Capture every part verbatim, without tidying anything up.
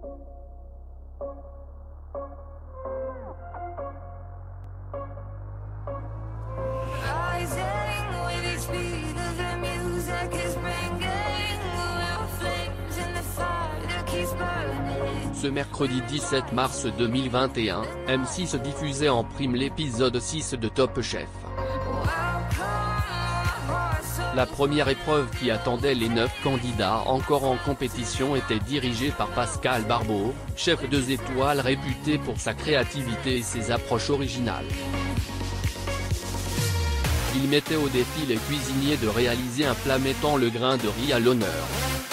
Ce mercredi dix-sept mars deux mille vingt et un, M six diffusait en prime l'épisode six de Top Chef. La première épreuve qui attendait les neuf candidats encore en compétition était dirigée par Pascal Barbeau, chef deux étoiles réputé pour sa créativité et ses approches originales. Il mettait au défi les cuisiniers de réaliser un plat mettant le grain de riz à l'honneur.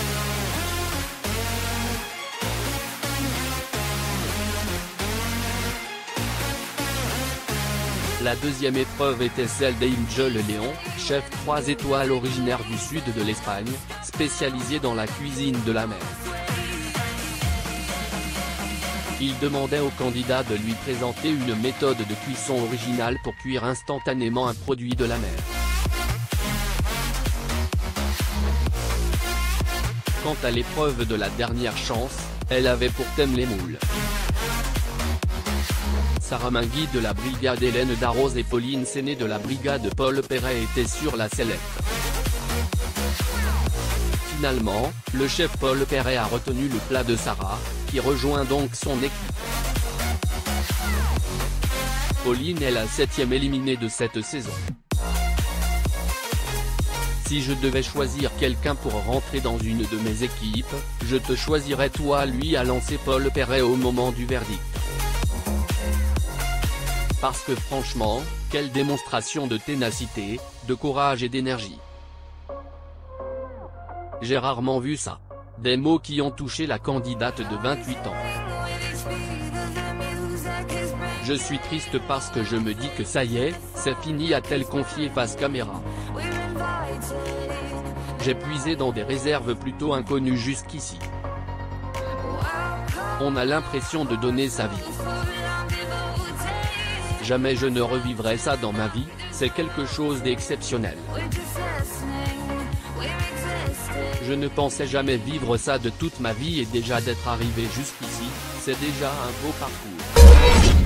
La deuxième épreuve était celle d'Angel Léon, chef trois étoiles originaire du sud de l'Espagne, spécialisé dans la cuisine de la mer. Il demandait aux candidats de lui présenter une méthode de cuisson originale pour cuire instantanément un produit de la mer. Quant à l'épreuve de la dernière chance, elle avait pour thème les moules. Sarah Mingui de la brigade Hélène Darroze et Pauline Séné de la brigade Paul Perret étaient sur la sellette. Finalement, le chef Paul Perret a retenu le plat de Sarah, qui rejoint donc son équipe. Pauline est la septième éliminée de cette saison. Si je devais choisir quelqu'un pour rentrer dans une de mes équipes, je te choisirais toi, lui a lancé Paul Perret au moment du verdict. Parce que franchement, quelle démonstration de ténacité, de courage et d'énergie. J'ai rarement vu ça. Des mots qui ont touché la candidate de vingt-huit ans. Je suis triste parce que je me dis que ça y est, c'est fini, a-t-elle confié face caméra. J'ai puisé dans des réserves plutôt inconnues jusqu'ici. On a l'impression de donner sa vie. Jamais je ne revivrai ça dans ma vie, c'est quelque chose d'exceptionnel. Je ne pensais jamais vivre ça de toute ma vie et déjà d'être arrivé jusqu'ici, c'est déjà un beau parcours.